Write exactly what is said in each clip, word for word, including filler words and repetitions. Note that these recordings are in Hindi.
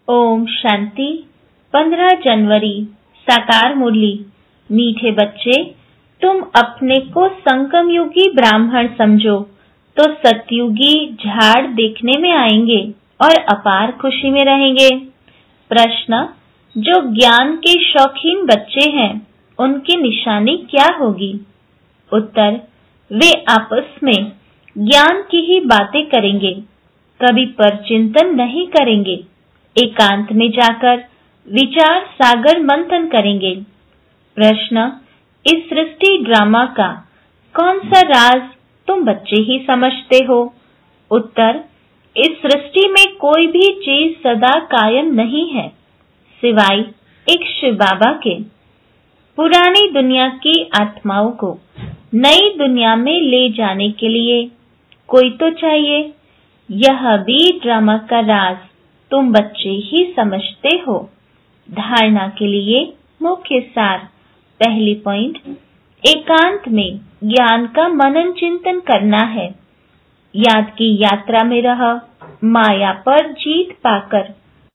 ओम शांति। पंद्रह जनवरी साकार मुरली। मीठे बच्चे, तुम अपने को संगम युगी ब्राह्मण समझो तो सतयुगी झाड़ देखने में आएंगे और अपार खुशी में रहेंगे। प्रश्न, जो ज्ञान के शौकीन बच्चे हैं उनकी निशानी क्या होगी? उत्तर, वे आपस में ज्ञान की ही बातें करेंगे, कभी परचिंतन नहीं करेंगे। एकांत में जाकर विचार सागर मंथन करेंगे। प्रश्न, इस सृष्टि ड्रामा का कौन सा राज तुम बच्चे ही समझते हो? उत्तर, इस सृष्टि में कोई भी चीज सदा कायम नहीं है सिवाय एक शिव बाबा के। पुरानी दुनिया की आत्माओं को नई दुनिया में ले जाने के लिए कोई तो चाहिए। यह भी ड्रामा का राज तुम बच्चे ही समझते हो। धारणा के लिए मुख्य सार। पहली पॉइंट, एकांत में ज्ञान का मनन चिंतन करना है। याद की यात्रा में रह माया पर जीत पाकर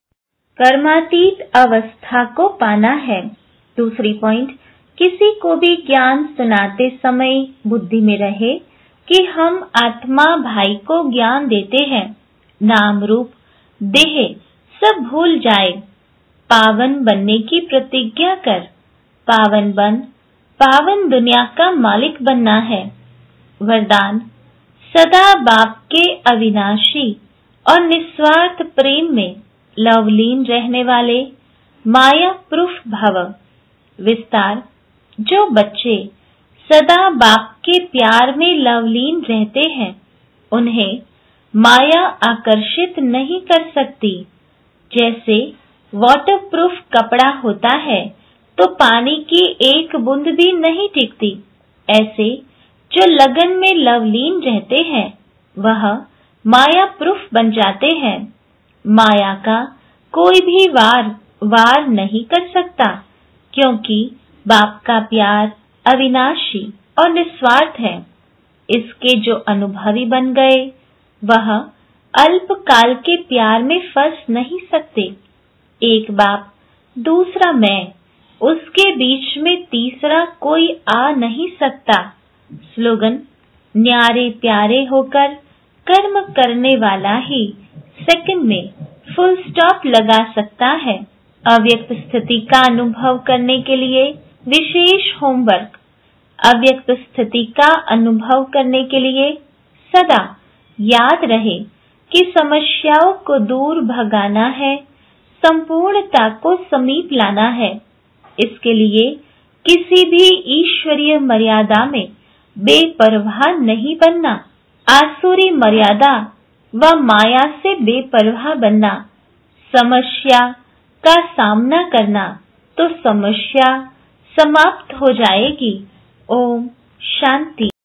कर्मातीत अवस्था को पाना है। दूसरी पॉइंट, किसी को भी ज्ञान सुनाते समय बुद्धि में रहे कि हम आत्मा भाई को ज्ञान देते हैं। नाम रूप देह सब भूल जाए। पावन बनने की प्रतिज्ञा कर। पावन बन पावन दुनिया का मालिक बनना है। वरदान, सदा बाप के अविनाशी और निस्वार्थ प्रेम में लवलीन रहने वाले माया प्रूफ भव। विस्तार, जो बच्चे सदा बाप के प्यार में लवलीन रहते हैं उन्हें माया आकर्षित नहीं कर सकती। जैसे वाटरप्रूफ कपड़ा होता है तो पानी की एक बूंद भी नहीं टिकती, ऐसे जो लगन में लवलीन रहते हैं वह माया प्रूफ बन जाते हैं। माया का कोई भी वार वार नहीं कर सकता, क्योंकि बाप का प्यार अविनाशी और निस्वार्थ है। इसके जो अनुभवी बन गए वह अल्प काल के प्यार में फंस नहीं सकते। एक बाप दूसरा मैं, उसके बीच में तीसरा कोई आ नहीं सकता। स्लोगन, न्यारे प्यारे होकर कर्म करने वाला ही सेकंड में फुल स्टॉप लगा सकता है। अव्यक्त स्थिति का अनुभव करने के लिए विशेष होमवर्क। अव्यक्त स्थिति का अनुभव करने के लिए सदा याद रहे कि समस्याओं को दूर भगाना है, संपूर्णता को समीप लाना है। इसके लिए किसी भी ईश्वरीय मर्यादा में बेपरवाह नहीं बनना। आसुरी मर्यादा व माया से बेपरवाह बनना। समस्या का सामना करना तो समस्या समाप्त हो जाएगी। ओम शांति।